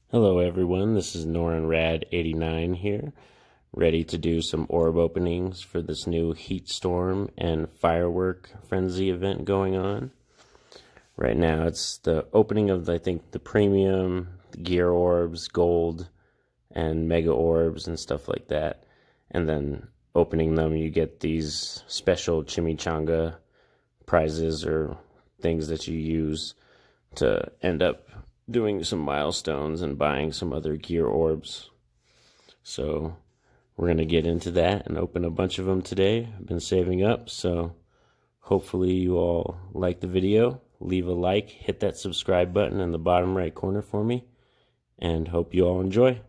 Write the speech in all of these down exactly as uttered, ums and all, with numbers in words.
Hello everyone, this is Norenrad eighty-nine here, ready to do some orb openings for this new heat storm and firework frenzy event going on. Right now it's the opening of, I think, the premium, the gear orbs, gold, and mega orbs and stuff like that. And then opening them you get these special chimichanga prizes or things that you use to end up doing some milestones and buying some other gear orbs. So we're going to get into that and open a bunch of them today. I've been saving up, so hopefully you all like the video. Leave a like, hit that subscribe button in the bottom right corner for me, and hope you all enjoy.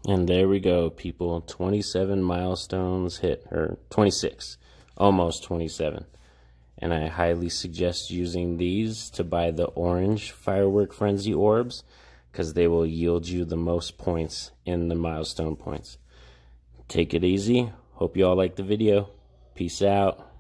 And there we go, people. twenty-seven milestones hit, or twenty-six, almost twenty-seven. And I highly suggest using these to buy the orange Firework Frenzy orbs, because they will yield you the most points in the milestone points. Take it easy. Hope you all liked the video. Peace out.